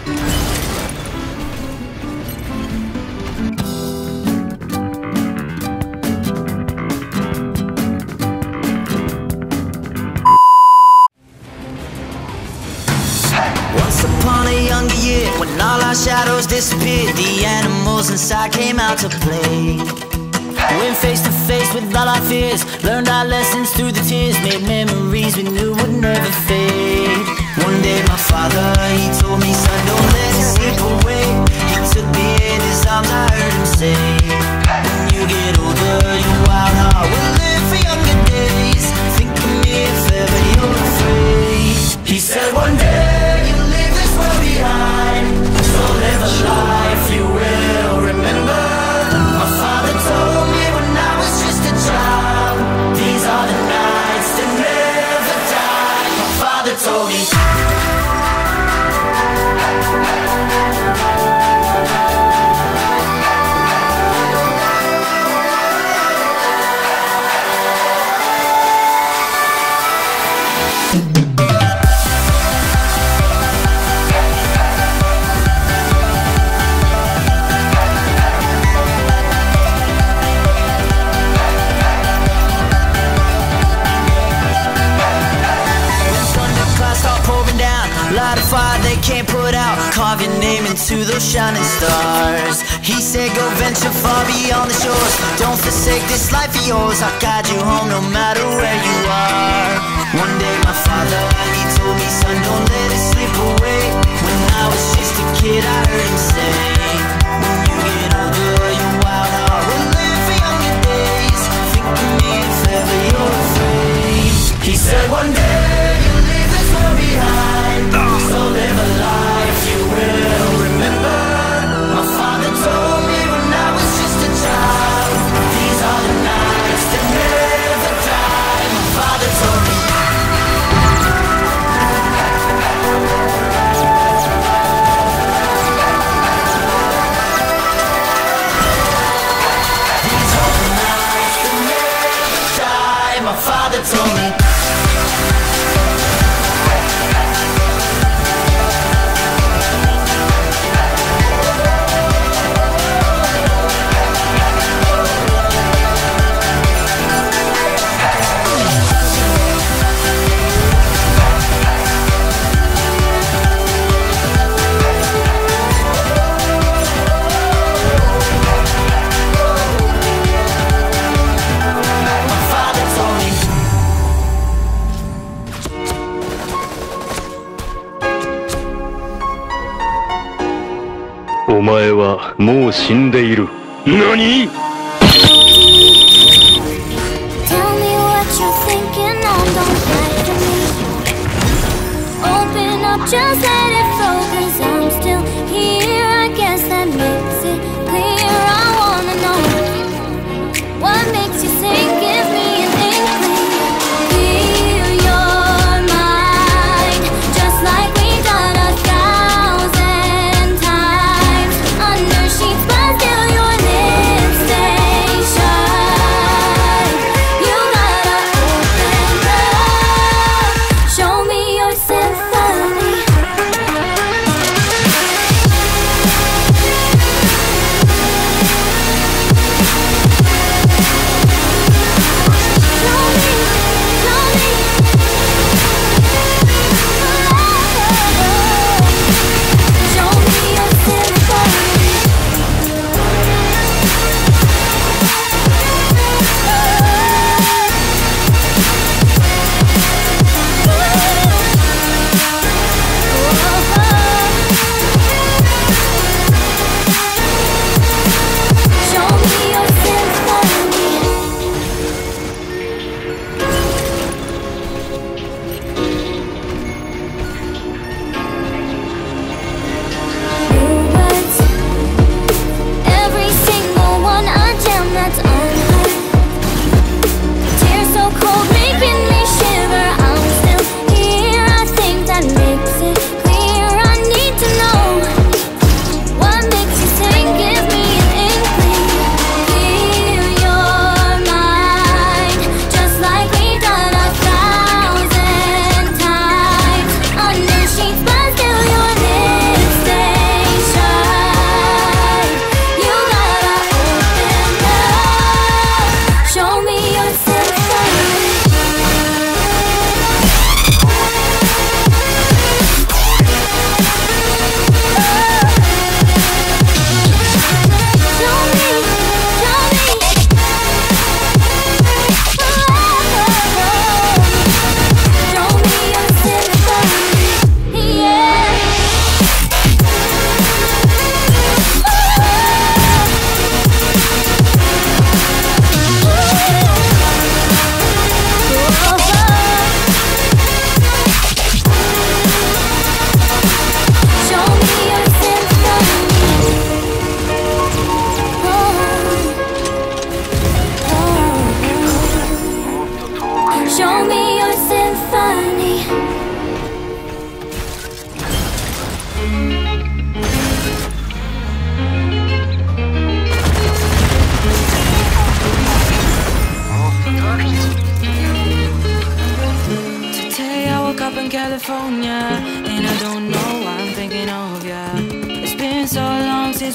Once upon a younger year, when all our shadows disappeared, the animals inside came out to play. Went face to face with all our fears, learned our lessons through the tears, made memories we knew would never fade. One day my father, he told me, son, don't let it slip away. He took me in his arms, I heard him say, when you get older, your wild heart will live for younger days. Think of me if ever you're afraid. He said one day you'll leave this world behind, so live a life you will remember. My father told me when I was just a child, these are the nights that never die. My father told me. Light a fire they can't put out, carve your name into those shining stars. He said go venture far beyond the shores, don't forsake this life of yours. I'll guide you home no matter where you are. One day my father, he told me, son, don't let it slip away. When I was just a kid I heard him say, when you get older your wild heart will live for younger days. Think of me if ever you're afraid. He said one day you'll leave this world behind, so live a life you will remember. My father told me when I was just a child, these are the nights that never die. My father told me. These are the nights that never die. My father told me. お前はもう死んでいる。何？ Tell me what you're thinking, no, don't lie to me. Open up, just let it flow, 'cause I'm still here. I guess that makes it clear. I wanna know what makes you think, give me an inkling. Feel your mind, just like we've done 1,000 times. Under sheets, but still your lips stay shut. You gotta open up, show me your symphony.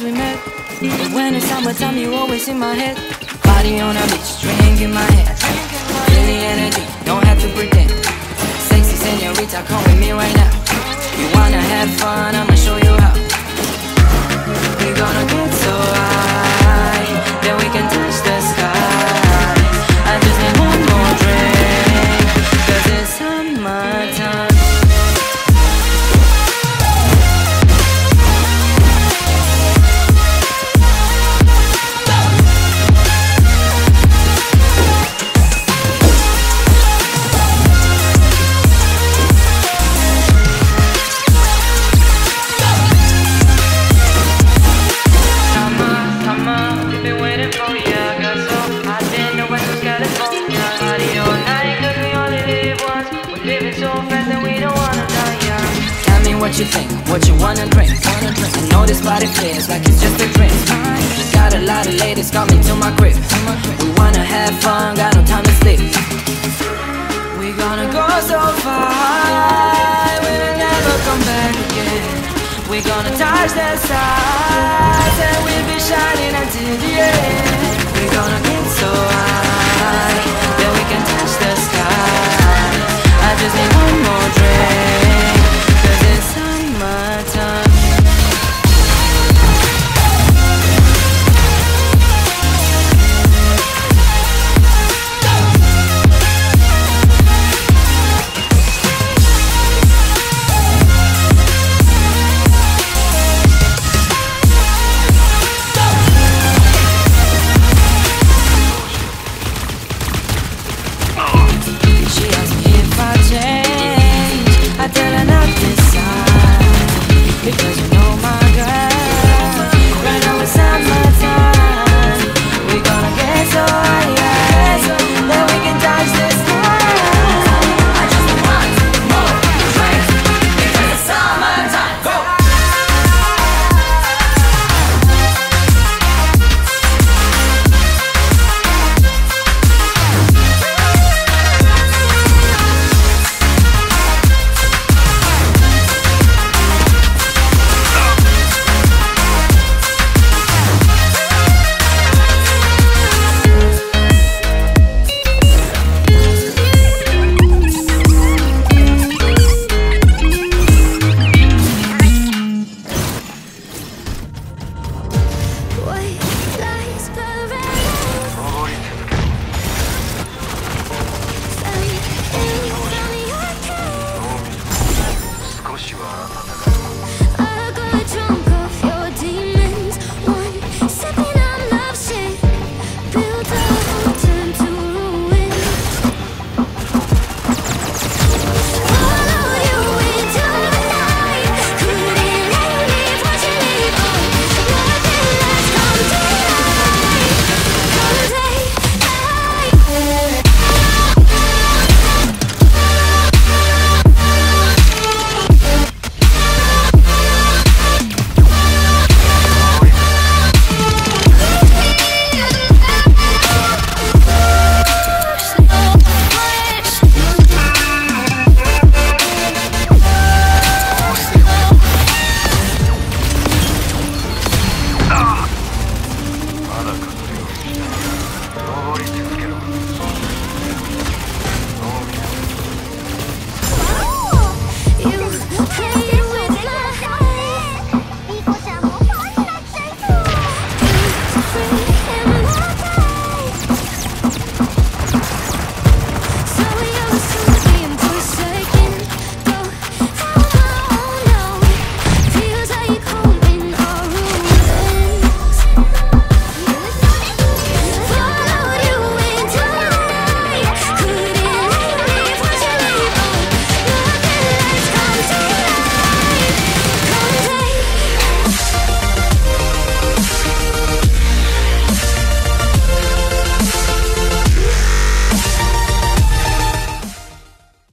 we met. But when it's summertime, you always in my head. Body on a beach, drink in my hand. Feel the energy, don't have to pretend. Sexy señorita, come with me right now. You wanna have fun, I'ma show you how. We gonna get so high that we can touch the sky. I just need one more drink, 'cause it's summertime. What you think, what you wanna drink? I know this body feels like it's just a drink. Got a lot of ladies call me to my crib. We wanna have fun, got no time to sleep. We gonna go so far, we'll never come back again. We gonna touch the stars and we'll be shining until the end. We gonna get so high that we can touch the sky. I just need one more drink, 'cause it's summertime. She asked me if I change, I tell her not this time, because